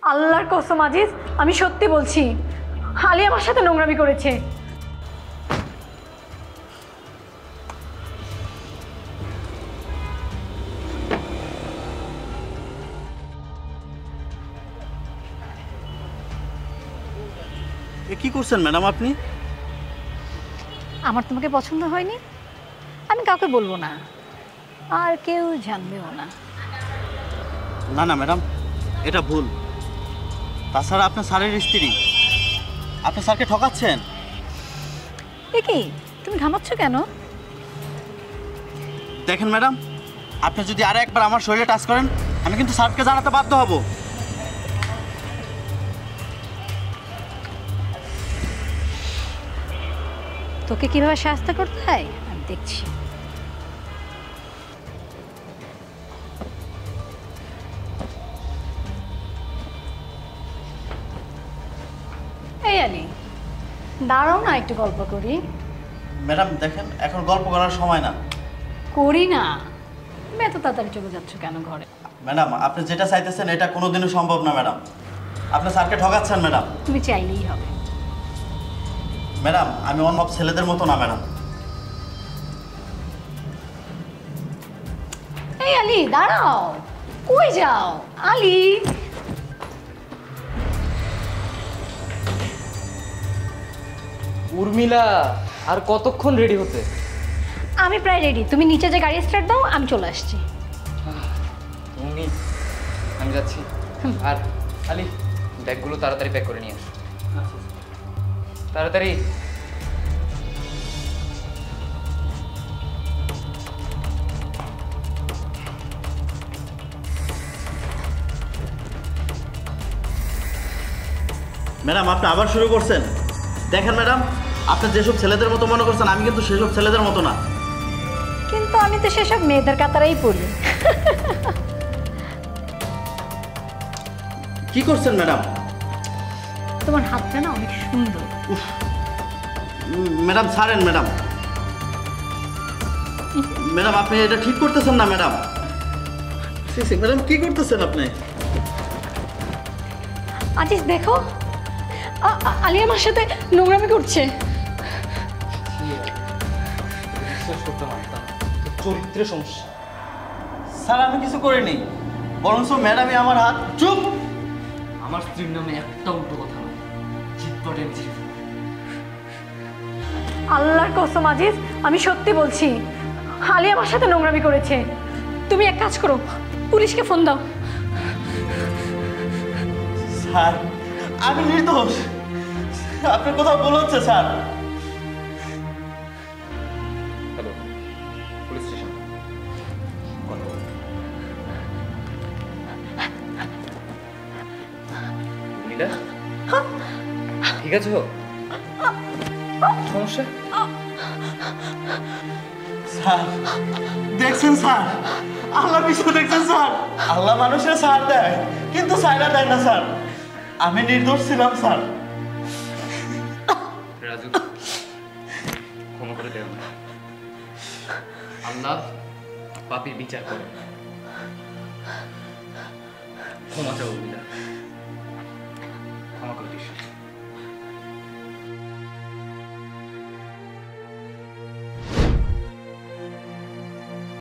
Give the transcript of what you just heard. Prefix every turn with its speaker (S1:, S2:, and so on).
S1: আল্লাহর কসম আজিজ, আমি সত্যি বলছি, আলী আমার সাথে নোংরামি করেছে।
S2: কি করছেন ম্যাডাম আপনি?
S1: আমার তোমাকে পছন্দ হয়নি, আমি কাউকে বলবো না, আর কেউ জানবেও না।
S2: না না ম্যাডাম, এটা ভুল। তাছাড়া আপনার স্যারের স্ত্রী, আপনি স্যারকে ঠকাচ্ছেন।
S1: এ কি, তুমি ঘামাচ্ছ কেন?
S2: দেখেন ম্যাডাম, আপনি যদি আরো একবার আমার শরীরে টাচ করেন, আমি কিন্তু স্যারকে জানাতে বাধ্য হব।
S1: তোকে কিভাবে শাস্তি করতে হয় আমি দেখছি। এই আলী, দাঁড়াও না, একটু গল্প করি।
S2: ম্যাডাম দেখেন, এখন গল্প করার সময় না।
S1: করি না? তুমি এত তাড়াতাড়ি চলে যাচ্ছ কেন ঘরে?
S2: ম্যাডাম আপনি যেটা চাইতেছেন এটা কোনোদিনও সম্ভব না ম্যাডাম। আপনি স্যারকে ঠকাচ্ছেন ম্যাডাম।
S1: তুমি চাইলেই হবে।
S2: ম্যাডাম আমি অন্য ছেলেদের মতো না ম্যাডাম।
S1: এই আলী দাঁড়াও, কই যাও? আলী,
S3: উর্মিলা, আর কতক্ষণ রেডি হতে?
S1: আমি প্রায় রেডি, তুমি নিচে যে গাড়ি স্টার্ট দাও, আমি চলে আসছি।
S3: তুমি, আমি যাচ্ছি। আর আলি, ব্যাগগুলো তাড়াতাড়ি প্যাক করে নিয়ে আস। তাড়াতাড়ি।
S2: ম্যাডাম আপনি আবার শুরু করছেন। দেখেন ম্যাডাম, আপনি যেসব ছেলেদের মতো মনে করছেন, আমি কিন্তু সেসব ছেলেদের মতো না।
S1: কিন্তু আমি তো সেসব মেয়েদের কাতারেই পড়ি।
S2: কি করছেন ম্যাডাম?
S1: তোমার হাতটা না অনেক সুন্দর।
S2: ম্যাডাম ছাড়েন ম্যাডাম। ম্যাডাম আপনি এটা ঠিক করতেছেন না ম্যাডাম। ম্যাডাম কি করতেছেন আপনি?
S1: আজিজ দেখো, আলী আমার সাথে নোংরামি করছে।
S3: চরিত্রের সমস্যা।
S2: স্যার আমি কিছু করিনি, বরঞ্চ ম্যাডামই আমার হাত। চুপ!
S3: আমার স্ত্রীর নামে একটা উল্টো কথা নয়, জিতবা টেনছি।
S1: আল্লাহর কসম আজিজ, আমি সত্যি বলছি, আলী আমার সাথে নোংরামি করেছে। তুমি এক কাজ করো, পুলিশকে ফোন দাও।
S2: স্যার আমি নির্দোষ, আপনার কোথাও ভুল হচ্ছে sir.
S3: Hello, police station. Urmila, ঠিক আছে? সমস্যা?
S2: স্যার দেখছেন স্যার, আল্লাহ কিছু দেখছেন স্যার। আল্লাহ মানুষের ছাড় দেয়, কিন্তু ছাইরা দেয় না স্যার। আমি নির্দোষ ছিলাম স্যার।
S3: রাজু, ক্ষমা করে দেও না। আল্লাহ পাপীর বিচার করে। ক্ষমা চাও উর্মিলা।